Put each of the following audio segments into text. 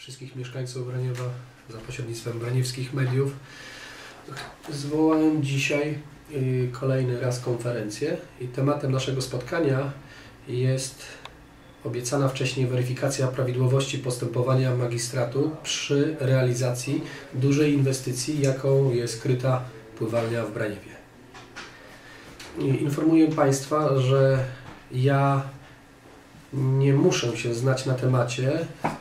wszystkich mieszkańców Braniewa za pośrednictwem braniewskich mediów. Zwołałem dzisiaj kolejny raz konferencję i tematem naszego spotkania jest obiecana wcześniej weryfikacja prawidłowości postępowania magistratu przy realizacji dużej inwestycji, jaką jest kryta pływalnia w Braniewie. Informuję Państwa, że ja nie muszę się znać na temacie,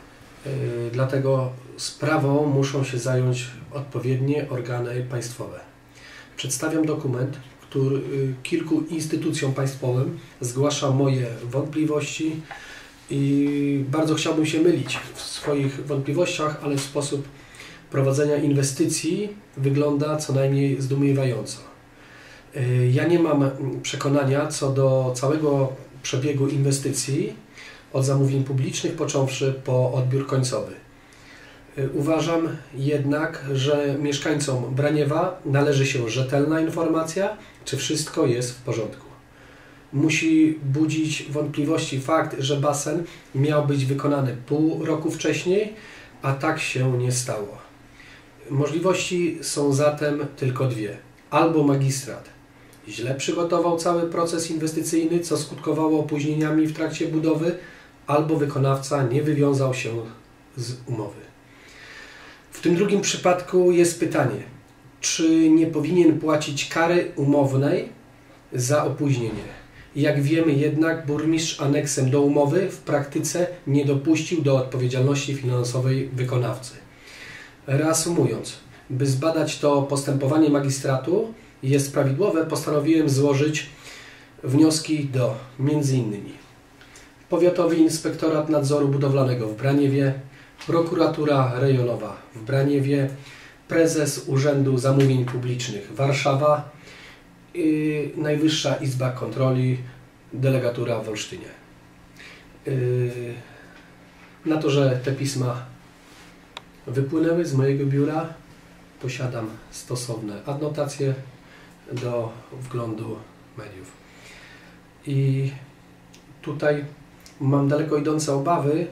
dlatego sprawą muszą się zająć odpowiednie organy państwowe. Przedstawiam dokument, który kilku instytucjom państwowym zgłasza moje wątpliwości i bardzo chciałbym się mylić w swoich wątpliwościach, ale sposób prowadzenia inwestycji wygląda co najmniej zdumiewająco. Ja nie mam przekonania co do całego przebiegu inwestycji, od zamówień publicznych począwszy po odbiór końcowy. Uważam jednak, że mieszkańcom Braniewa należy się rzetelna informacja, czy wszystko jest w porządku. Musi budzić wątpliwości fakt, że basen miał być wykonany pół roku wcześniej, a tak się nie stało. Możliwości są zatem tylko dwie. Albo magistrat źle przygotował cały proces inwestycyjny, co skutkowało opóźnieniami w trakcie budowy, albo wykonawca nie wywiązał się z umowy. W tym drugim przypadku jest pytanie, czy nie powinien płacić kary umownej za opóźnienie. Jak wiemy jednak, burmistrz aneksem do umowy w praktyce nie dopuścił do odpowiedzialności finansowej wykonawcy. Reasumując, by zbadać to postępowanie magistratu jest prawidłowe, postanowiłem złożyć wnioski do m.in. Powiatowy Inspektorat Nadzoru Budowlanego w Braniewie, Prokuratura Rejonowa w Braniewie, Prezes Urzędu Zamówień Publicznych Warszawa i Najwyższa Izba Kontroli, Delegatura w Olsztynie. Na to, że te pisma wypłynęły z mojego biura, posiadam stosowne adnotacje do wglądu mediów. I tutaj mam daleko idące obawy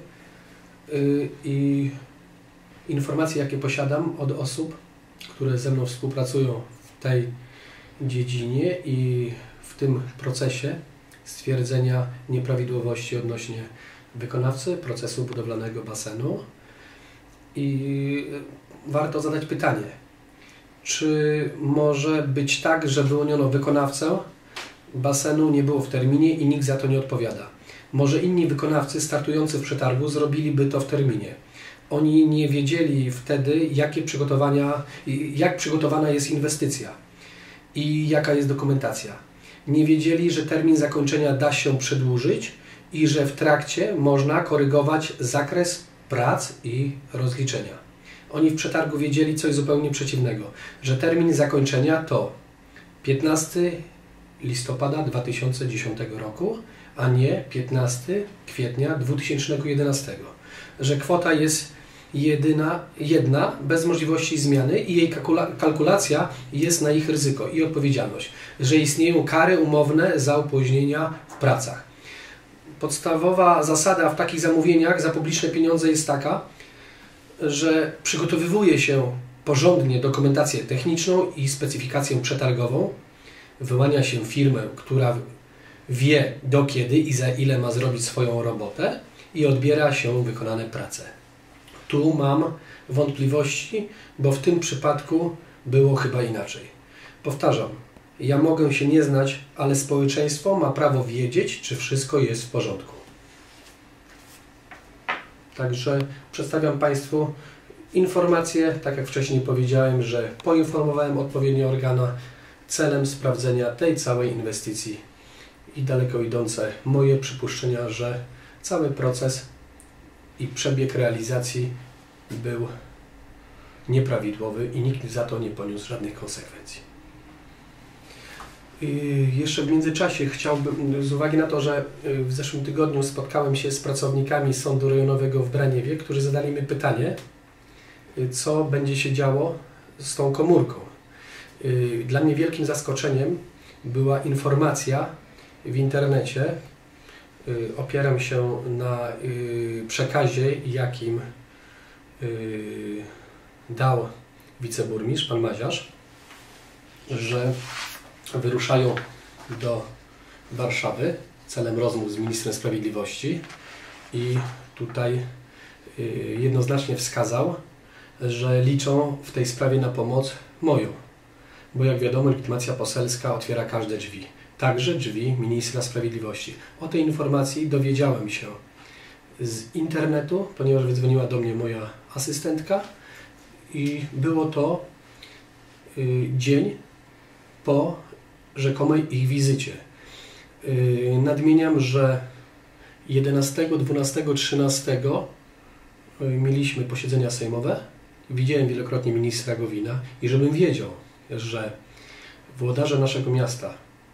i informacje, jakie posiadam od osób, które ze mną współpracują w tej dziedzinie i w tym procesie stwierdzenia nieprawidłowości odnośnie wykonawcy procesu budowlanego basenu. I warto zadać pytanie, czy może być tak, że wyłoniono wykonawcę basenu, nie było w terminie i nikt za to nie odpowiada. Może inni wykonawcy startujący w przetargu zrobiliby to w terminie. Oni nie wiedzieli wtedy, jak przygotowana jest inwestycja i jaka jest dokumentacja. Nie wiedzieli, że termin zakończenia da się przedłużyć i że w trakcie można korygować zakres prac i rozliczenia. Oni w przetargu wiedzieli coś zupełnie przeciwnego, że termin zakończenia to 15 listopada 2010 roku, a nie 15 kwietnia 2011. Że kwota jest jedna, bez możliwości zmiany i jej kalkulacja jest na ich ryzyko i odpowiedzialność. Że istnieją kary umowne za opóźnienia w pracach. Podstawowa zasada w takich zamówieniach za publiczne pieniądze jest taka, że przygotowywuje się porządnie dokumentację techniczną i specyfikację przetargową, wyłania się firmę, która wie do kiedy i za ile ma zrobić swoją robotę i odbiera się wykonane prace. Tu mam wątpliwości, bo w tym przypadku było chyba inaczej. Powtarzam, ja mogę się nie znać, ale społeczeństwo ma prawo wiedzieć, czy wszystko jest w porządku. Także przedstawiam Państwu informacje, tak jak wcześniej powiedziałem, że poinformowałem odpowiednie organa celem sprawdzenia tej całej inwestycji i daleko idące moje przypuszczenia, że cały proces i przebieg realizacji był nieprawidłowy i nikt za to nie poniósł żadnych konsekwencji. I jeszcze w międzyczasie chciałbym, z uwagi na to, że w zeszłym tygodniu spotkałem się z pracownikami Sądu Rejonowego w Braniewie, którzy zadali mi pytanie, co będzie się działo z tą komórką. Dla mnie wielkim zaskoczeniem była informacja w internecie. Opieram się na przekazie, jakim dał wiceburmistrz, pan Maziarz, że wyruszają do Warszawy celem rozmów z ministrem sprawiedliwości i tutaj jednoznacznie wskazał, że liczą w tej sprawie na pomoc moją, bo jak wiadomo legitymacja poselska otwiera każde drzwi, także drzwi ministra sprawiedliwości. O tej informacji dowiedziałem się z internetu, ponieważ wydzwoniła do mnie moja asystentka i było to dzień po rzekomej ich wizycie. Nadmieniam, że 11, 12, 13 mieliśmy posiedzenia sejmowe. Widziałem wielokrotnie ministra Gowina i żebym wiedział, że włodarze naszego miasta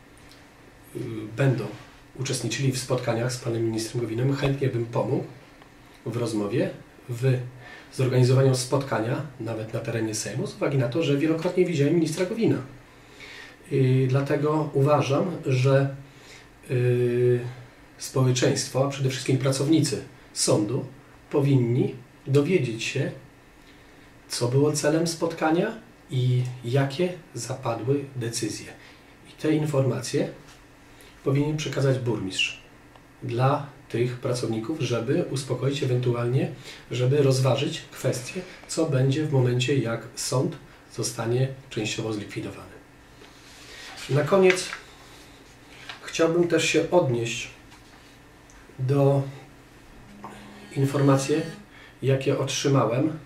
będą uczestniczyli w spotkaniach z panem ministrem Gowinem, chętnie bym pomógł w rozmowie, w zorganizowaniu spotkania, nawet na terenie Sejmu, z uwagi na to, że wielokrotnie widziałem ministra Gowina. Dlatego uważam, że społeczeństwo, a przede wszystkim pracownicy sądu powinni dowiedzieć się, co było celem spotkania i jakie zapadły decyzje. I te informacje powinien przekazać burmistrz dla tych pracowników, żeby uspokoić ewentualnie, żeby rozważyć kwestię, co będzie w momencie, jak sąd zostanie częściowo zlikwidowany. Na koniec chciałbym też się odnieść do informacji, jakie otrzymałem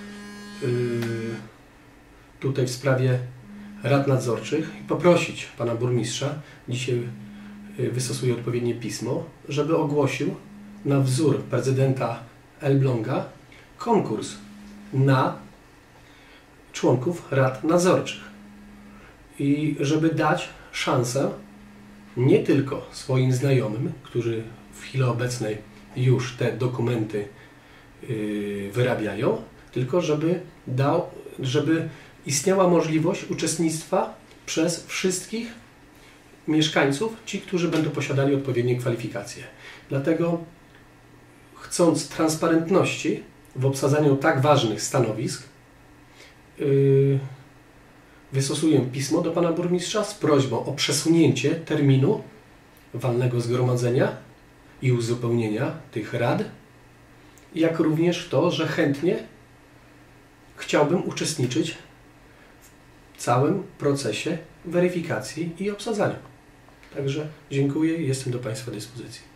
tutaj w sprawie rad nadzorczych i poprosić pana burmistrza, dzisiaj wystosuję odpowiednie pismo, żeby ogłosił na wzór prezydenta Elbląga konkurs na członków rad nadzorczych i żeby dać szansę nie tylko swoim znajomym, którzy w chwili obecnej już te dokumenty wyrabiają, tylko żeby istniała możliwość uczestnictwa przez wszystkich mieszkańców, ci, którzy będą posiadali odpowiednie kwalifikacje. Dlatego, chcąc transparentności w obsadzaniu tak ważnych stanowisk, wystosuję pismo do pana burmistrza z prośbą o przesunięcie terminu walnego zgromadzenia i uzupełnienia tych rad, jak również to, że chętnie chciałbym uczestniczyć w całym procesie weryfikacji i obsadzania. Także dziękuję i jestem do państwa dyspozycji.